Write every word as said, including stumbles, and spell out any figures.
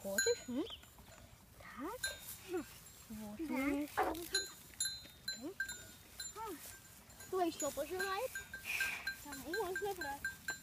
хочешь? М? Так. Вот. Да. Кто еще пожелает? Тому можно брать.